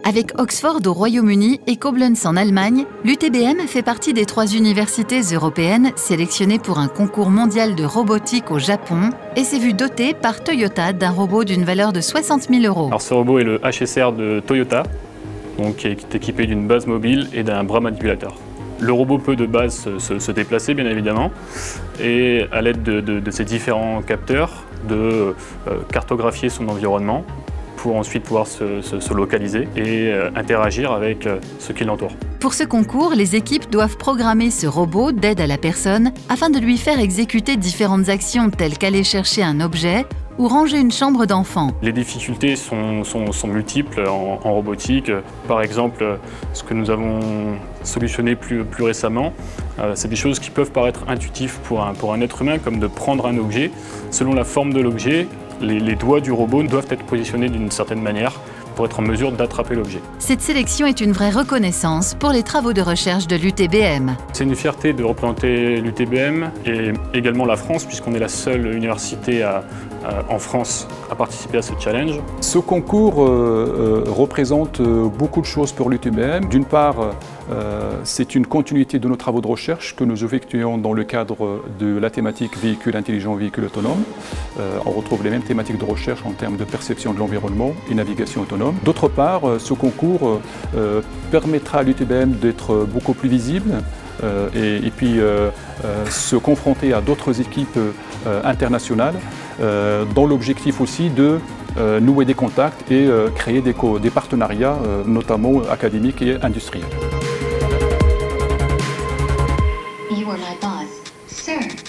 Avec Oxford au Royaume-Uni et Koblenz en Allemagne, l'UTBM fait partie des 3 universités européennes sélectionnées pour un concours mondial de robotique au Japon et s'est vu doté par Toyota d'un robot d'une valeur de 60 000 €. Alors ce robot est le HSR de Toyota, donc qui est équipé d'une base mobile et d'un bras manipulateur. Le robot peut de base se déplacer, bien évidemment, et à l'aide de ces différents capteurs, de cartographier son environnement pour ensuite pouvoir se localiser et interagir avec ce qui l'entoure. Pour ce concours, les équipes doivent programmer ce robot d'aide à la personne afin de lui faire exécuter différentes actions telles qu'aller chercher un objet ou ranger une chambre d'enfant. Les difficultés sont multiples en robotique. Par exemple, ce que nous avons solutionné plus récemment, c'est des choses qui peuvent paraître intuitives pour un être humain, comme de prendre un objet. Selon la forme de l'objet, les doigts du robot doivent être positionnés d'une certaine manière pour être en mesure d'attraper l'objet. Cette sélection est une vraie reconnaissance pour les travaux de recherche de l'UTBM. C'est une fierté de représenter l'UTBM et également la France, puisqu'on est la seule université en France à participer à ce challenge. Ce concours représente beaucoup de choses pour l'UTBM. D'une part, c'est une continuité de nos travaux de recherche que nous effectuons dans le cadre de la thématique véhicule intelligent, véhicule autonome. On retrouve les mêmes thématiques de recherche en termes de perception de l'environnement et navigation autonome. D'autre part, ce concours permettra à l'UTBM d'être beaucoup plus visible et puis se confronter à d'autres équipes internationales dans l'objectif aussi de nouer des contacts et créer des partenariats, notamment académiques et industriels. You were my boss, sir.